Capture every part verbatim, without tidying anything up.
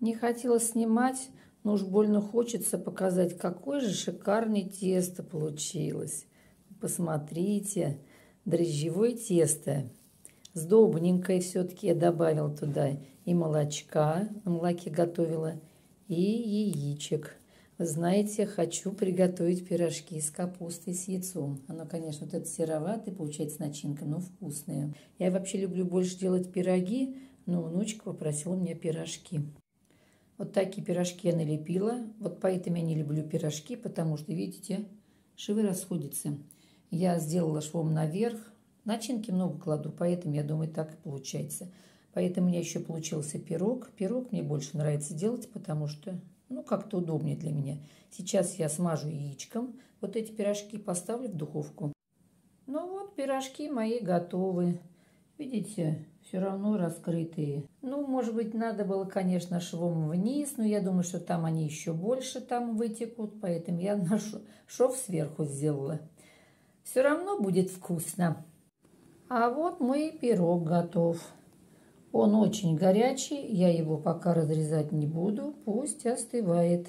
Не хотела снимать, но уж больно хочется показать, какое же шикарное тесто получилось. Посмотрите, дрожжевое тесто. Сдобненькое все-таки я добавила туда и молочка, на молоке готовила, и яичек. Вы знаете, хочу приготовить пирожки с капустой, с яйцом. Оно, конечно, вот это сероватое, получается начинка, но вкусное. Я вообще люблю больше делать пироги, но внучка попросила меня пирожки. Вот такие пирожки я налепила. Вот поэтому я не люблю пирожки, потому что, видите, швы расходятся. Я сделала швом наверх. Начинки много кладу, поэтому, я думаю, так и получается. Поэтому у меня еще получился пирог. Пирог мне больше нравится делать, потому что, ну, как-то удобнее для меня. Сейчас я смажу яичком. Вот эти пирожки поставлю в духовку. Ну вот, пирожки мои готовы. Видите, все равно раскрытые. Ну, может быть, надо было, конечно, швом вниз, но я думаю, что там они еще больше там вытекут, поэтому я на шов сверху сделала. Все равно будет вкусно. А вот мой пирог готов. Он очень горячий, я его пока разрезать не буду, пусть остывает.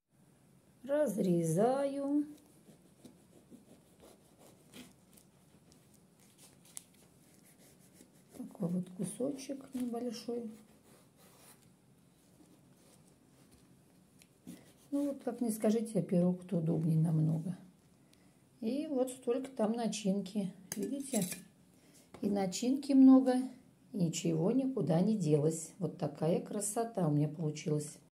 Разрезаю. Такой вот кусочек небольшой. Ну вот, как мне скажите, а пирог-то удобнее намного. И вот столько там начинки, видите? И начинки много, и ничего никуда не делось. Вот такая красота у меня получилась.